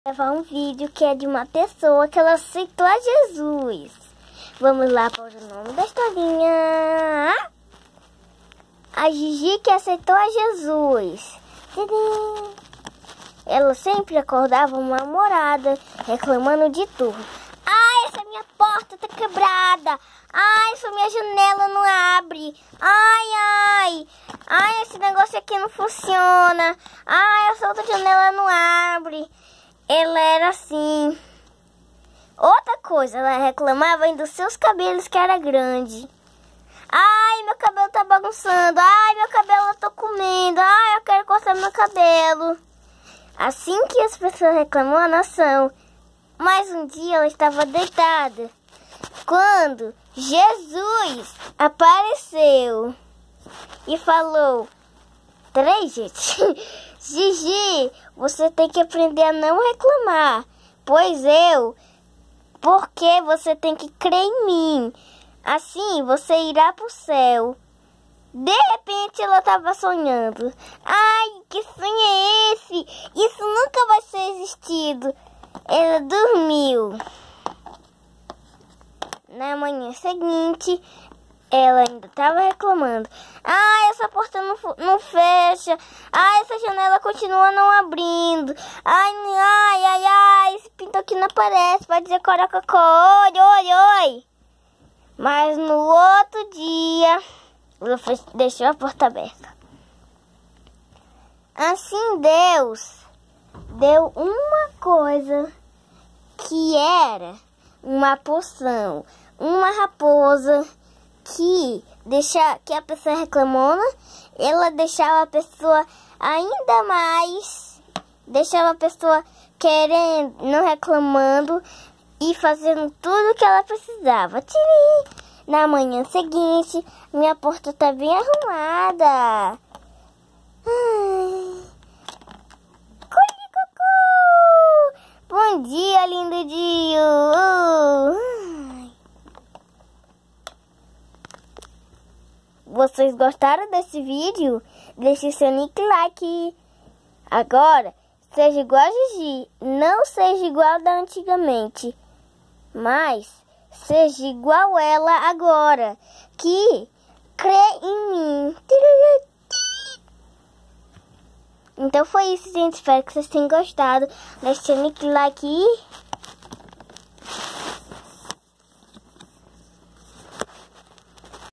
Levar um vídeo que é de uma pessoa que ela aceitou a Jesus. Vamos lá para o nome da historinha. A Gigi que aceitou a Jesus. Tadim! Ela sempre acordava mal-humorada, reclamando de tudo. Ai, essa minha porta tá quebrada. Ai, essa minha janela não abre. Ai, esse negócio aqui não funciona. Ai, essa outra janela não abre. Ela era assim. Outra coisa, ela reclamava ainda dos seus cabelos que era grande. Ai, meu cabelo tá bagunçando. Ai, meu cabelo eu tô comendo. Ai, eu quero cortar meu cabelo. Assim que as pessoas reclamam a nação. Mas um dia ela estava deitada, quando Jesus apareceu e falou: "Três, gente. Gigi, você tem que aprender a não reclamar, porque você tem que crer em mim. Assim você irá para o céu." De repente ela estava sonhando. Ai, que sonho é esse? Isso nunca vai ser existido. Ela dormiu. Na manhã seguinte, ela ainda estava reclamando. Ai, essa porta não fecha. Ai, essa janela continua não abrindo. Ai, esse pinto aqui não aparece. Vai dizer corococó. Oi. Mas no outro dia, ela deixou a porta aberta. Assim Deus deu uma coisa que era uma poção, uma raposa que a pessoa reclamona, ela deixava a pessoa ainda mais, deixava a pessoa querendo, não reclamando e fazendo tudo que ela precisava. Tiri! Na manhã seguinte, minha porta tá bem arrumada. Bom dia, lindo dia. Vocês gostaram desse vídeo? Deixe seu like. Agora, seja igual a Gigi. Não seja igual da antigamente, mas seja igual ela agora, que crê em mim. Então foi isso, gente. Espero que vocês tenham gostado. Deixe seu like.